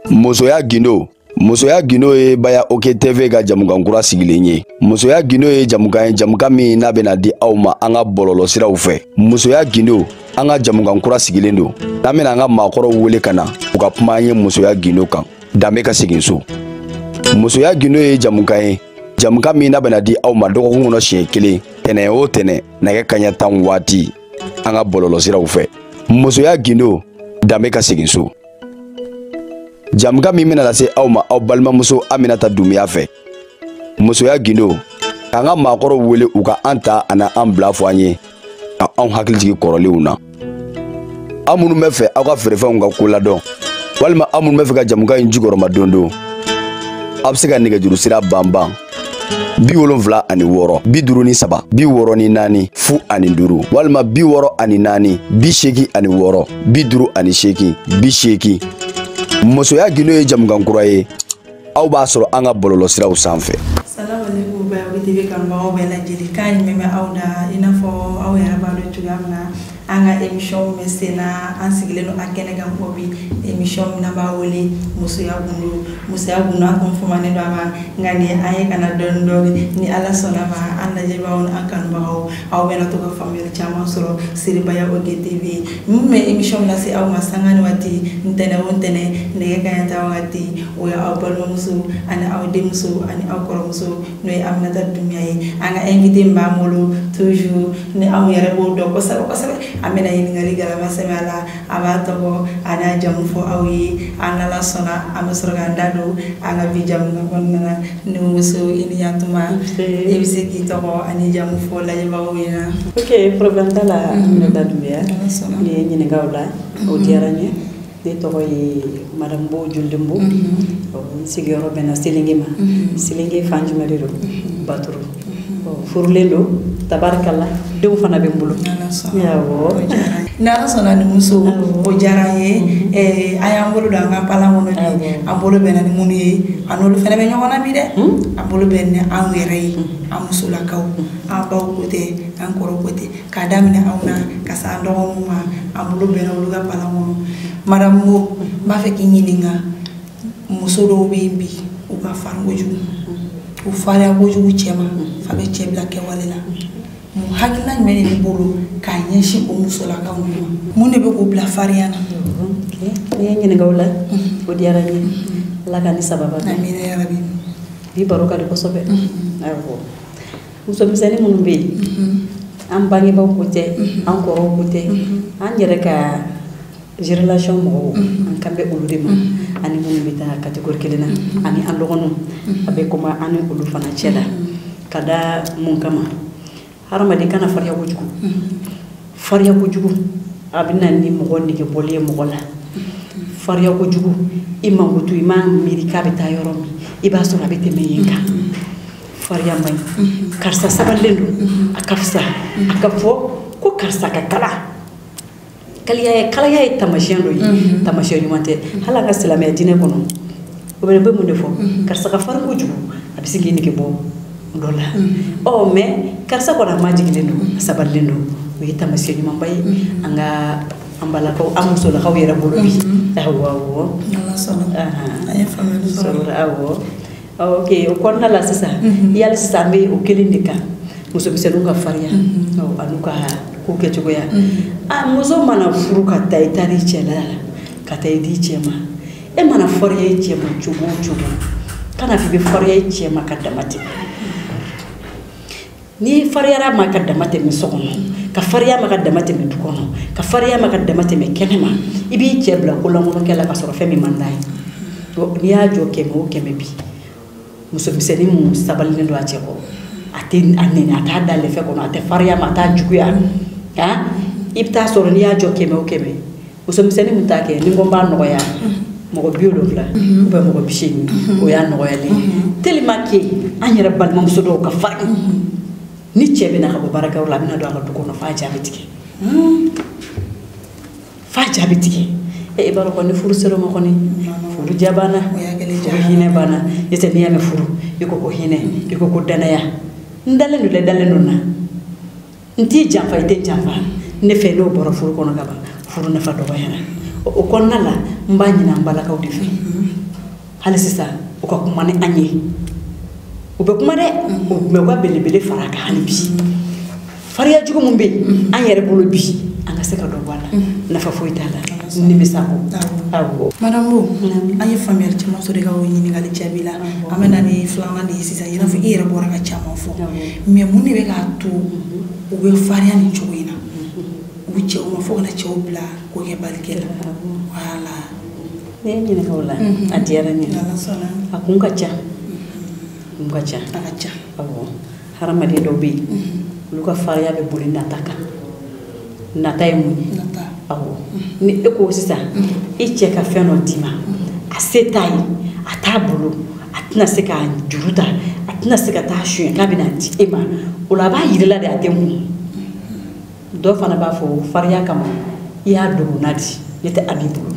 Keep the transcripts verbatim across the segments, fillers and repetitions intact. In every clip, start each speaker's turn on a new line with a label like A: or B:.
A: Musoya gindo Musoya gindo ye Baya OK T V ka jamukan kura sigilen ye. Musoya gindo ye jamukan ye jamukan min n'a bɛna di aw ma an ka bɔlɔlɔ siraw fɛ. Musoya gindo an ka jamukan kura sigilen don. N'an bɛna an ka maakɔrɔw wele ka na u ka kuma an ye musoya gindo kan. Danbe ka segin so. Musoya gindo ye jamukan ye jamukan min n'a bɛna di aw ma dɔgɔkun kɔnɔ siɲɛ kelen tɛnɛ o tɛnɛ nɛgɛ kaɲɛ tan waati an ka bɔlɔlɔ siraw fɛ. Musoya gindo danbe ka segin so. Jamukan min bɛna lase aw ma aw balimamuso Aminata Dunbiya fɛ. Musoya gindo an ka maakɔrɔw wele u ka an ta ani an bila fɔ an ye ka anw hakili jigin kɔrɔlenw na. Aw minnu bɛ fɛ aw ka feerefɛnw ka ko ladɔn walima aw minnu bɛ fɛ ka jamukan in jukɔrɔma don don aw bɛ se ka nɛgɛjuru sira banban bi wolonwula ani wɔɔrɔ bi duuru ni saba bi wɔɔrɔ ni naani fu ani duuru walima bi wɔɔrɔ ani naani bi seegin ani wɔɔrɔ bi duuru ani seegin bi seegin. Musoya gindo ye jamukan kura ye aw b'a sɔrɔ an ka bɔlɔlɔ siraw sanfɛ.
B: Salamu alaikum Baya OK T V kanubagaw bɛɛ lajɛlen k'a ɲɛmɛ aw da i n'a fɔ aw yɛrɛ b'a dɔn cogoya min na an ka émission bɛ sen na an sigilen don a kɛnɛ kan ko bi émission min na b'a wele musoya gundo musoya gundo an kun fɔmanen don a ma nka ni an ye kana dɔɔni dɔɔni ni Ala sɔnna ma an lajɛbagaw ni an kanubagaw aw bɛna to ka faamuyali caman sɔrɔ siri Baya OK T V mun bɛ émission lase aw ma sanga ni waati ntɛnɛn o ntɛnɛn nɛgɛ kaɲɛ tan waati o ye aw balimamuso ani aw denmuso ani aw kɔrɔmuso n'o ye Aminata Dunbiya ye an ka invité min b'an bolo toujours ni aw yɛrɛ b'o dɔn kosɛbɛ kosɛbɛ an bɛna ɲininkali galama sɛbɛ a la a b'a tɔgɔ a n'a jamu fɔ aw ye an n'Ala sɔnna an bɛ sɔrɔ k'an da don an ka bi jamukan kɔnɔna na ne muso i ni yantuma e bɛ se k'i tɔgɔ ani jamu fɔ lajɛbagaw ɲɛna.
C: Ok problème t'a la Aminata Dunbiya ni ye ɲininka o la o diyara n ye ne tɔgɔ ye Madame Bo Joldenbo n sigiyɔrɔ bɛnna Selenge ma Selenge fan jumɛn de don Baturu furulen don tabarikala denw fana bɛ n bolo.
B: N'Ala sɔnna ni muso o diyara n ye a y'an bolo don an ka palan kɔnɔ bi an bolo bɛnna ni minnu ye a n'olu fana bɛ ɲɔgɔn na bi dɛ an bolo bɛ ni anw yɛrɛ ye an musolakaw an baw ko tɛ an kɔrɔ ko tɛ k'a daminɛ anw na ka se an dɔgɔninw ma an bolo bɛnna olu ka palan kɔnɔ. Madame Bo n b'a fɛ k'i ɲininka muso dɔw bɛ yen bi u ka farin kojugu u farinya kojugu cɛ ma fa bɛ cɛ bila kɛwale la mun hakilina jumɛn de b'i bolo k'a ɲɛsin o musolakaw ma mun de bɛ k'u bila farinya na.
C: N'i ye ɲininka o la o diyara n ye Ala ka ni sababa bɛn.
B: Amina yarabi.
C: Bi baro ka di kosɛbɛ. Awɔ musomisɛnnin minnu bɛ yen an bangebaw ko tɛ an kɔrɔw ko tɛ an yɛrɛ ka relation mɔgɔw an kan bɛ olu de ma ani minnu bɛ taa catégorie kelen na ani an dɔgɔninw a bɛ kuma an ni olu fana cɛ la ka da mun kama hadamaden kana farinya kojugu farinya kojugu a bɛ na ni mɔgɔ nege bɔli ye mɔgɔ la farinya kojugu i mankutu i ma miiri k'a bɛ taa yɔrɔ min i b'a sɔrɔ a bɛ tɛmɛ yen kan farinya man ɲi karisa sabalilen don a ka fisa a ka fɔ ko karisa ka kala kalaya ye kalaya ye tamasiyɛn dɔ ye tamasiyɛn ɲuman tɛ hali an ka silamɛya diinɛ kɔnɔ o bɛ bɛ mun de fɔ karisa ka farin kojugu a bɛ se k'i nege bɔ dɔ la ɔ mɛ karisa kɔni a ma jigilen don a sabalilen don o ye tamasiyɛn ɲumanba ye an ka an balakaw an musolakaw yɛrɛ bolo bi awɔ awɔ
B: an ye faamuyali sɔrɔ
C: awɔ ok o kɔnɔna la sisan yali sisan an bɛ o kelen de kan musomisɛnninw ka farinya an'u ka ko kɛcogoya a muso mana furu ka taa i taa di cɛ la ka taa i di cɛ ma e mana farinya i cɛ ma cogo o cogo kana f'i bɛ farinya i cɛ ma ka dama tɛmɛ n'i fariyara ma ka dama tɛmɛ so kɔnɔ ka farinya ma ka dama tɛmɛ du kɔnɔ ka farinya ma ka dama tɛmɛ kɛnɛ ma i b'i cɛ bila ko lankolon kɛ la ka sɔrɔ fɛn min man d'a ye n'i y'a jɔ kɛmɛ o kɛmɛ bi musomisɛnnin mun sabalilen don a cɛ kɔrɔ a tɛ a nɛnɛ a t'a dalen fɛn kɔnɔ a tɛ farinya ma a t'a juguya han i bɛ taa sɔrɔ n'i y'a jɔ kɛmɛ o kɛmɛ musomisɛnnin mun t'a kɛ ni ko n b'a nɔgɔya mɔgɔ bi wolonwula ou bien mɔgɔ bi seegin o y'a nɔgɔyalen tellement que an yɛrɛ balimamuso dɔw ka farin ni cɛ bɛna ka bɔ baarakɛyɔrɔ la a bɛna don a ka du kɔnɔ f'a jaabi tigɛ f'a jaabi tigɛ e b'a dɔn kɔni furu sera ma kɔni furu ja banna furu hinɛ banna n'o tɛ n'i y'a mɛn furu i ko ko hinɛ i ko ko danaya n dalen don dɛ dalen don na n t'i janfa i tɛ janfa ne fɛ n'o bɔra furu kɔnɔ ka ban furu nafa dɔgɔyara o konna la mba nyina mbala ka odi fi hali sisa o ka kuma ni anye o be kuma de o me wa bele bele fara ka hali bi fariya jugu mun be an yere bolo bi an ka se ka do wala na fa foita la ni be sa ko awo
B: madame Bo an ye famille caaman sɔrɔ ka o ɲininkali jaabi la an bɛ na ni filanan de ye sisan i n'a fɔ i yɛrɛ bɔra ka caaman fɔ mais mun de bɛ k'a to u bɛ fariya nin cogo in na u bɛ cɛw ma fo kana cɛw bila ko kɛ balikɛ la voilà
C: ne ye ɲininka o la a diyara n ye a kun ka ca kun ka ca
B: a ka ca
C: awɔ hadamaden dɔw bɛ yen olu ka fariya bɛ boli nata kan nata ye mun ye awɔ ni e ko sisan i cɛ ka fɛn dɔ d'i ma a se t'a ye a t'a bolo a tɛna se k'a juru ta a tɛna se ka taa suɲɛ k'a bɛna di e ma o la a b'a yirila de a tɛ mun dɔ fana b'a fɔ fariya kama i y'a dogo na di ne tɛ a b'i bolo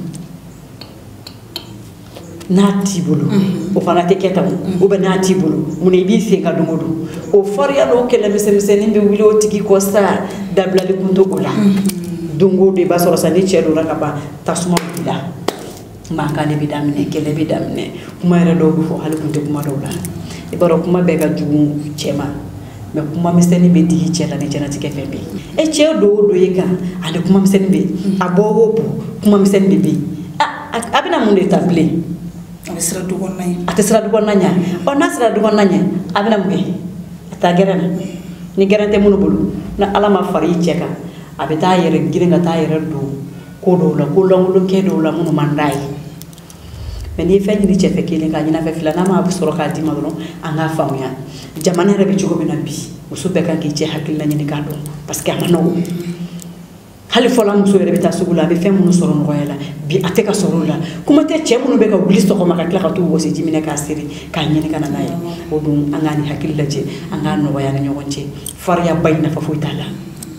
C: n'a t'i bolo o fana tɛ kɛ tan o bɛ n'a t'i bolo mun i b'i sen ka don o don o fariya n'o kɛlɛ misɛnmisɛnnin bɛ wuli o tigi kɔ sa dabilali kun to o la don o don i b'a sɔrɔ sa ni cɛ donna ka ban tasuma b'i la mankan de bɛ daminɛ kɛlɛ bɛ daminɛ kuma yɛrɛ dɔw bɛ fɔ hali kun tɛ kuma dɔw la i b'a dɔn kuma bɛɛ ka jugu cɛ ma mais kuma misɛnnin bɛ digi cɛ la ni jɛnatigɛ fɛn bɛɛ e cɛ dɔw o dɔw ye kan ani kuma misɛnnin bɛ a bɔ o bɔ kuma misɛnnin de bɛ a bɛna mun de ta bilen
B: a bɛ siran du kɔnɔna ɲɛ
C: a tɛ siran du kɔnɔna ɲɛ ɔ n'a sera du kɔnɔna ɲɛ a bɛna mun kɛ a taa gɛrɛn na ni gɛrɛn tɛ minnu bolo ni ala ma fara i cɛ kan a bɛ taa yɛrɛ girin ka taa yɛrɛ don ko dɔw la ko langolonkɛ dɔw la minnu man d'a ye mais n'i ye fɛn ɲini cɛ fɛ kelen k'a ɲin'a fɛ fila n'a ma sɔrɔ k'a d'i ma dɔrɔn an k'a faamuya jamana yɛrɛ bɛ cogo min na bi muso bɛɛ kan k'i cɛ hakilina ɲini k'a dɔn parce que a ma nɔgɔn hali fɔlɔ muso yɛrɛ bɛ taa sugu la a bɛ fɛn minnu sɔrɔ nɔgɔya la bi a tɛ ka sɔrɔ o la kuma tɛ cɛ minnu bɛ ka wuli sɔgɔma ka tila ka t'u wɔsi ji minɛ k'a seri k'a ɲini ka na n'a ye o dun an k'a ni hakili lajɛ an k'a nɔgɔya ni ɲɔgɔn cɛ fariya ba in nafa foyi t'a la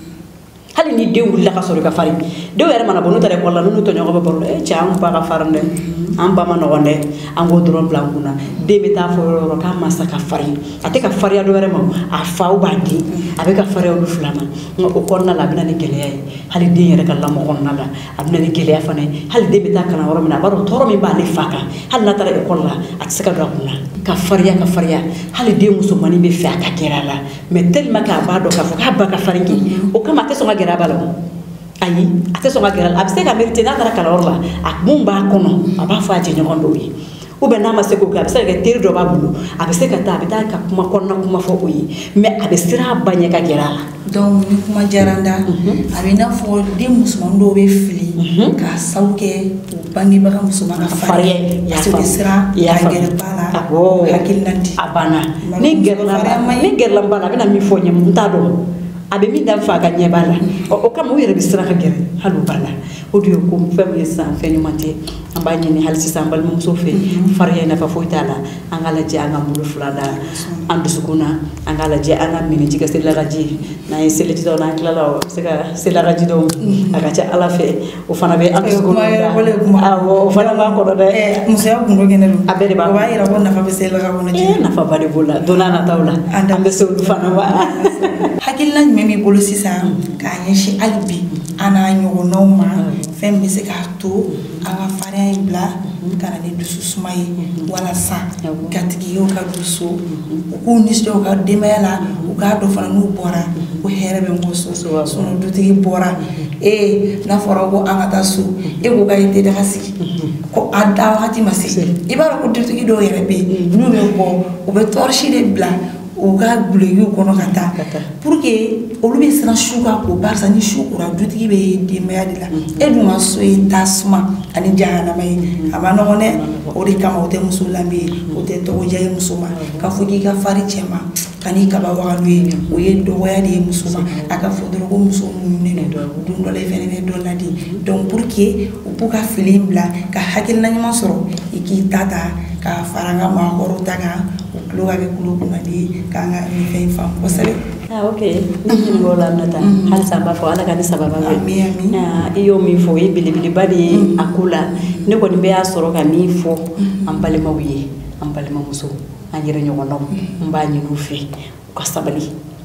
C: hali ni den wulila ka sɔrɔ i ka farin denw yɛrɛ mana bɔ n'u taara ekɔli la n'u tɔɲɔgɔn bɛ baro la e cɛ an ba ka farin dɛ an ba ma nɔgɔn dɛ an k'o dɔrɔn bila an kun na den bɛ taa fɔ yɔrɔ yɔrɔ k'a mansa ka farin a tɛ ka farinya dɔ wɛrɛ ma a faw b'a den a bɛ ka farinya olu fila ma nka o kɔnɔna la a bɛ na ni gɛlɛya ye hali den yɛrɛ ka lamɔ kɔnɔna la a bɛ na ni gɛlɛya fana ye hali den bɛ taa kalan yɔrɔ min na a b'a dɔn tɔɔrɔ min b'ale fa kan hali n'a taara ekɔli la a tɛ se ka don a kun na ka farinya ka farinya hali den musomanin bɛ fɛ a ka gɛrɛ a la mais tellement que a b'a dɔn k'a fɔ k'a ba ka farin kɛ o kama a tɛ sɔn ka gɛrɛ a ba la ayi a tɛ sɔn ka gɛrɛ a la a bɛ se ka mériter n'a taara kalanyɔrɔ la a mun b'a kɔnɔ a b'a fɔ a jɛɲɔgɔn dɔw ye ou bien n'a ma se k'o kɛ a bɛ se ka kɛ teri dɔ b'a bolo a bɛ se ka taa a bɛ taa ka kuma kɔnɔna kuma fɔ o ye mais a bɛ siran a ba ɲɛ ka gɛrɛ a la
B: donc ni kuma diyara n da a bɛ i n'a fɔ den musoman dɔw bɛ fili k'a sabu kɛ u bangebaga musoman ka farinya parce que u bɛ siran ka gɛrɛ ba la hakilina di
C: a banna ni gɛrɛla ba la a bɛna min fɔ ɲɛ n t'a dɔn a bɛ min da fa ka ɲɛ b'a la o kama u yɛrɛ bɛ siran ka gɛrɛ hali u ba la o de ye ko fɛn min ye sisan fɛn ɲuman tɛ an b'a ɲini hali sisan an balimamuso fɛ farinya nafa foyi t'a la an k'a lajɛ an ka bolo fila da an dusukun na an k'a lajɛ an ka miniji kɛ selilakaji n'an ye seliji dɔw n'an tilala o bɛ se ka selilakaji dɔw a ka ca ala fɛ o fana bɛ an dusukun na awɔ o fana b'an kɔrɔ dɛ
B: musoya kundo kɛnɛ don
C: a bɛɛ de b'a
B: o b'a yira ko nafa bɛ selilaka kɔnɔ
C: ee nafaba de b'o la don n'a nataw la an bɛ se olu fana ma
B: hakilina jumɛn b'i bolo sisan k'a ɲɛsin hali bi an n'a ɲɔgɔnnaw ma fɛn bɛ se k'a to an ka farinya in bila ka na ni dusu suma ye walasa gatigiw ka don so u k'u nisɔndiya u ka denbaya la u k'a dɔn fana n'u bɔra ko hɛrɛ bɛ n kɔ so sinɔn dutigi bɔra ee n'a fɔra ko an ka taa so e ko k'a ye tɛ daga sigi ko a da wagati ma se i b'a dɔn ko dutigi dɔw yɛrɛ bɛ yen n'u bɛ bɔ u bɛ tɔɔrɔsi de bila u ka gulekiw kɔnɔ ka taa pour que olu bɛ siran su ka ko barisa ni su kora dutigi bɛ denbaya de la e dun ka so ye tasuma ani jahanama ye a ma nɔgɔn dɛ o de kama o tɛ muso lamɛn ye o tɛ tɔgɔdiya ye muso ma k'a fɔ k'i ka farin cɛ ma ka n'i kaba wagalu ye o ye dɔgɔya de ye muso ma a ka fɔ dɔrɔn ko muso muɲunen don don dɔ la i fɛnɛ bɛ dɔ ladi donc pour que u b'u ka fili bila ka hakilina ɲuman sɔrɔ i k'i ta ta k'a fara an ka maakɔrɔw ta kan u tulo ka kɛ tulo kunnadi k'an ka nin fɛn in faamu kosɛbɛ.
C: ah ok ne ɲininka o la Aminata halisa an b'a fɔ ala ka ni sababa bɛ i y'o min fɔ o ye belebeleba de ye a ko la ne kɔni bɛ y'a sɔrɔ ka min fɔ an balimaw ye an balimamuso an yɛrɛ ɲɔgɔnnaw n b'a ɲini u fɛ u ka sabali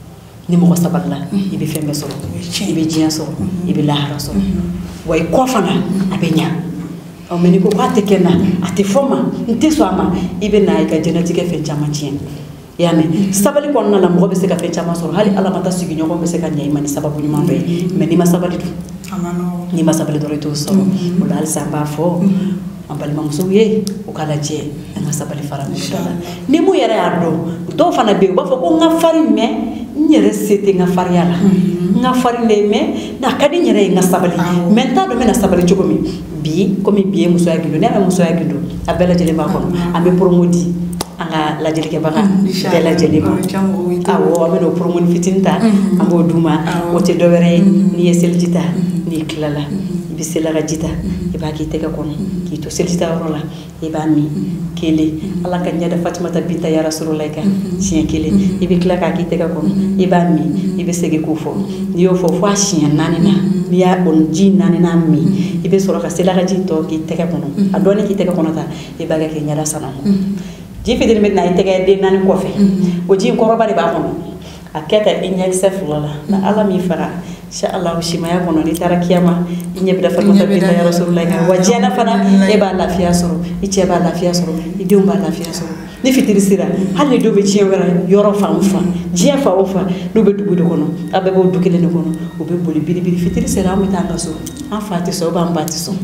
C: ni mɔgɔ sabalila i bɛ fɛn bɛɛ sɔrɔ i bɛ diɲɛ sɔrɔ i bɛ lahara sɔrɔ wa i kɔ fana a bɛ ɲa ɔ mɛ n'i ko k'a tɛ kɛ na a tɛ fɔ ma n tɛ sɔn a ma i bɛ na i ka diɲɛlatigɛ fɛn caman tiɲɛ i y'a mɛn sabali kɔnɔna la mɔgɔ bɛ se ka fɛn caman sɔrɔ hali ala ma taa sigiɲɔgɔn bɛ se ka ɲɛ i ma ni sababu ɲuman dɔ ye mɛ n'i ma sabali dun n'i ma sabali dɔrɔn i t'o sɔrɔ o la halisa an b'a fɔ an balimamusow ye u k'a lajɛ an ka sabali fara ɲɔgɔn la ni mun yɛrɛ y'a dɔn dɔw fana bɛ yen u b'a fɔ ko n ka farin mɛ n yɛrɛ se tɛ n ka farinya la n ka farin de ye mɛ n'a ka di n yɛrɛ ye n ka sabali mɛ n t'a dɔn n bɛna sabali cogo min bi komi bi ye musoya gindo n'i y'a mɛn musoya gindo a bɛɛ lajɛlen b'a kɔnɔ an bɛ promo di an ka lajɛlikɛbaga bɛɛ lajɛlen ma awɔ an bɛ n'o promo fitinin ta an b'o d'u ma o tɛ dɔ wɛrɛ ye n'i ye seliji ta n'i tilala i bɛ sela ka ji ta i b'a k'i tɛgɛ kɔnɔ k'i to seliji ta yɔrɔ la i b'a min kelen ala ka ɲɛda Fatumata Binta ya Rasululahi kan siɲɛ kelen i bɛ tila k'a k'i tɛgɛ kɔnɔ i b'a min i bɛ segin k'o fɔ n'i y'o fɔ fo a siɲɛ naani na n'i y'a o ji naani na min i bɛ sɔrɔ ka sela ka ji tɔ k'i tɛgɛ kɔnɔ a dɔɔni k'i tɛgɛ kɔnɔ ta i b'a kɛ k'i ɲɛda sanango ji fitinin bɛ na i tɛgɛ den naani kɔfɛ o ji kɔrɔba de b'a kɔnɔ a kɛ ka i ɲɛkisɛ fila la na ala m'i faga insha Allah simaya kɔnɔ n'i taara kiyama i ɲɛ bɛ da Fatumata Binta ya Rasululahi kan wa diɲɛ fana e b'a lafiya sɔrɔ i cɛ b'a lafiya sɔrɔ i denw b'a lafiya sɔrɔ ni fitiri sera hali ni dɔw bɛ diɲɛ wɛrɛ yɔrɔ fan o fan diɲɛ fan o fan n'u bɛ dugu de kɔnɔ a bɛɛ b'o du kelen de kɔnɔ u bɛ boli biribiri fitiri sera an bɛ taa an ka so an fa tɛ sɔn an ba tɛ sɔn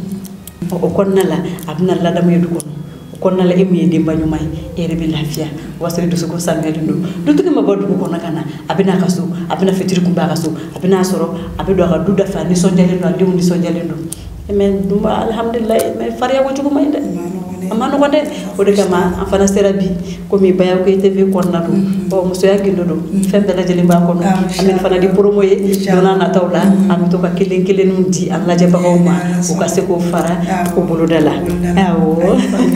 C: o kɔnɔna la a bɛna ladamu ye du kɔnɔ kɔnɔna la e min ye denba ɲuman ye e yɛrɛ bɛ lafiya o b'a sɔrɔ dusukun sanuyalen don dutigi ma bɔ dugu kɔnɔ ka na a bɛ n'a ka so a bɛ na fitiri kun b'a ka so a bɛ n'a sɔrɔ a bɛ don a ka du dafa nisɔndiyalen don a denw nisɔndiyalen don mɛ dunba alihamudulilayi mɛ fariya kojugu ma ɲi dɛ a ma nɔgɔn dɛ o de kama an fana sera bi komi Baya Koyite T V kɔnɔna don ɔ musoya gindo don fɛn bɛɛ lajɛlen b'a kɔnɔ an bɛ fana di promo ye don n'a nataw la an bɛ to ka kelen kelenninw di an lajɛbagaw ma u ka se k'o fara o boloda la awɔ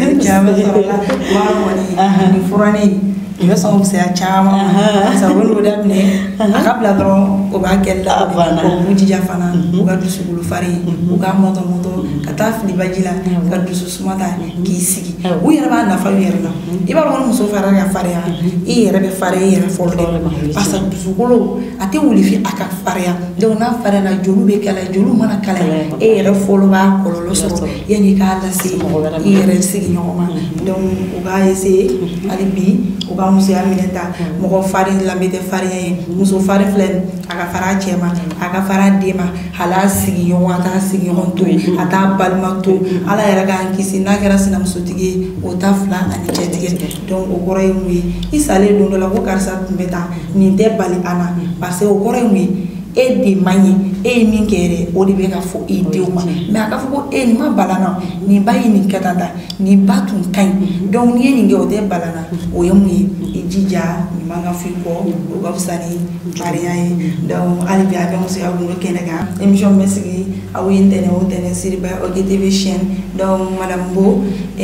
B: ni furanin i bɛ sɔn fisaya caman ma sabu n'o daminɛ a ka bila dɔrɔn o b'a kɛ la o b'u jija fana u ka dusukolo fari u ka mɔtɔ mɔtɔ ka taa fili baji la ka dusu suma ta k'i sigi u yɛrɛ b'a nafa u yɛrɛ la i b'a dɔn muso fara ka fariya i yɛrɛ bɛ fariya i yɛrɛ fɔlɔ de parce que dusukolo a tɛ wuli fi a ka fariya donc n'a fariyala joli bɛ kala joli mana kala e yɛrɛ fɔlɔ b'a kɔlɔlɔ sɔrɔ yanni i k'a lase i yɛrɛ sigiɲɔgɔn ma donc u b'a essayer hali bi u ka musoya minɛ ta mɔgɔ farin lamɛn tɛ farinya ye muso farin filɛ a ka fara a cɛ ma a ka fara a den ma hali a sigiɲɔgɔn a t'a sigiɲɔgɔn to a t'a balima to ala yɛrɛ k'an kisi n'a kɛra sinamusotigi ye o ta fila ani cɛtigɛ donc o kɔrɔ ye mun ye i salen don dɔ la ko karisa tun bɛ tan nin tɛ bali a la parce que o kɔrɔ ye mun ye e de man ɲi e ye min kɛ yɛrɛ o de bɛ ka fɔ i denw ma mais a ka fɔ ko e nin ma balana nin ba ye nin kɛ tan ta nin ba tun ka ɲi donc n'i ye nin kɛ o tɛ balana o ye mun ye i jija nin man ka f'i kɔ o ka fisa ni farinya ye donc hali bi a bɛ musoya gundo kɛnɛ kan émission bɛ sigi aw ye ntɛnɛn o ntɛnɛn sur Baya Koyite T V chaîne donc madame Bo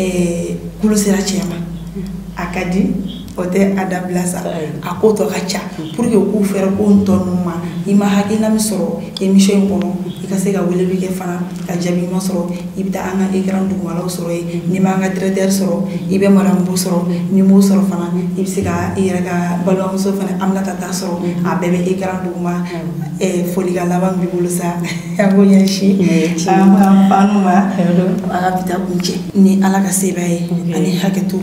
B: kulu sera cɛ ma a ka di o tɛ a dabila sa a ko tɔ ka ca pour que k'u fɛrɛ ko n tɔ ninnu ma i ma hakilina min sɔrɔ émission in kɔnɔ i ka se ka weleli kɛ fana ka jaabi ɲuman sɔrɔ i bɛ taa an ka écran dugumalaw sɔrɔ yen n'i ma an ka directeur sɔrɔ i bɛ madame Bo sɔrɔ n'i m'o sɔrɔ fana i bɛ se ka i yɛrɛ ka balimamuso fana Aminata ta sɔrɔ a bɛɛ bɛ écran duguma folikan laban b'i bolo sa an k'o ɲɛsin an ka fanu ma an ka bi taa kuncɛ ni ala ka sebaya ye ani hakɛto.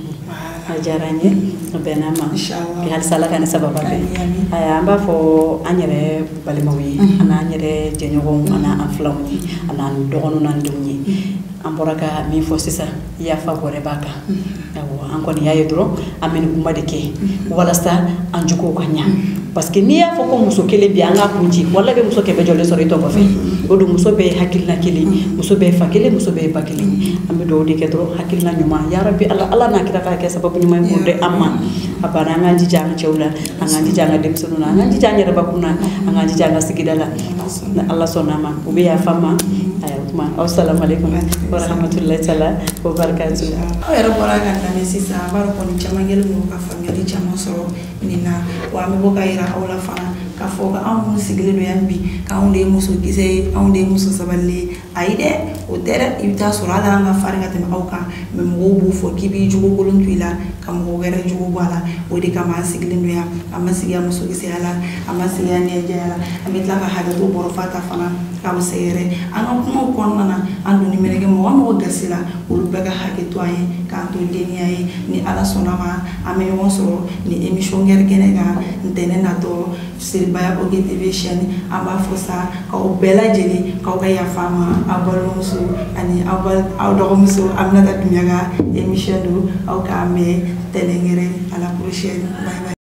C: A diyara n ye a bɛnna ma halisa ala ka ne sababa bɛn an b'a fɔ an yɛrɛ balimaw ye an n'an yɛrɛ jɛɲɔgɔnw an n'an filanw ye an n'an dɔgɔninw n'an denw ye an bɔra ka min fɔ sisan yafa bɔrɛ b'a kan awɔ an kɔni y'a ye dɔrɔn an bɛ nin kuma de kɛ walasa an jogow ka ɲa parce que n'i y'a fɔ ko muso kelen bi an k'a kun ci wala bɛ muso kɛmɛ jɔlen sɔrɔ i tɔ kɔfɛ o don muso bɛɛ ye hakilina kelen muso bɛɛ ye fa kelen muso bɛɛ ye ba kelen an bɛ dugawu de kɛ dɔrɔn hakilina ɲuman yarabi ala ala n'a kira k'a kɛ sababu ɲuman ye k'o di an ma a banna an k'an jija an cɛw la an k'an jija an ka denmisɛnninw na an k'an jija an yɛrɛbakun na an k'an jija an ka sigida la ni ala sɔnna ma u bɛ yafa ma aya o tuma aw salamaleykum wa rahmatulahi taala wa barakatuh.
B: Aw yɛrɛ bɔra ka lamɛn sisan a b'a dɔn kɔni caman kɛlen don ka faamuyali caman sɔrɔ nin na wa an bɛ bɔ ka yira aw la fana k'a fɔ ko anw minnu sigilen don yan bi k'anw de ye muso kisɛ ye anw de ye muso sabalilen ye ayi dɛ o tɛ dɛ i bɛ taa sɔrɔ hali an ka farin ka tɛmɛ aw kan mɛ mɔgɔw b'u fɔ k'i b'i jogo kolon to i la ka mɔgɔ wɛrɛ jogo bɔ a la o de kama an sigilen don yan an ma sigiya musokisɛya la an ma sigiya ɲɛjɛya la an bɛ tila ka hakɛ to bɔrɔ fa ta fana k'aw sɛgɛrɛ an ka kumaw kɔnɔna na an doni mɛnɛkɛ mɔgɔ mɔgɔ gasi la olu bɛɛ ka hakɛ to an ye k'an to deniya ye ni ala sɔnna ma an bɛ ɲɔgɔn sɔrɔ ni émission kɛrɛ kɛnɛ kan ntɛnɛn natɔ Selibaya O K T V chaîne an b'a fɔ sa k'aw bɛɛ lajɛlen k'aw ka yafa ma aw balimamuso ani aw aw dɔgɔmuso Aminata Dunbiya ka émission don aw k'a mɛn tɛnɛn wɛrɛ à la prochaine bye bye